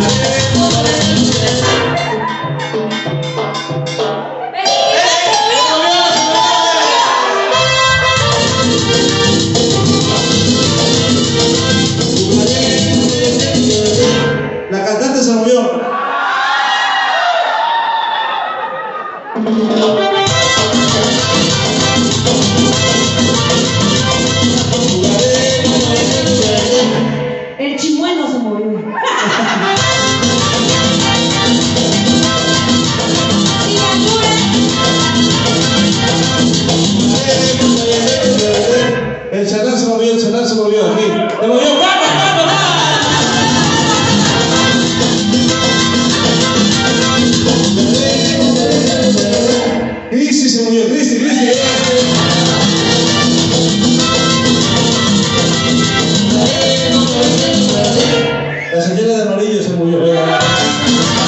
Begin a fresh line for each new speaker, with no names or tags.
La cantante se movió.
El chimuelo se movió.
El chanar se movió, aquí. Se movió, Cristi se movió, Cristi. La señora de amarillo se movió.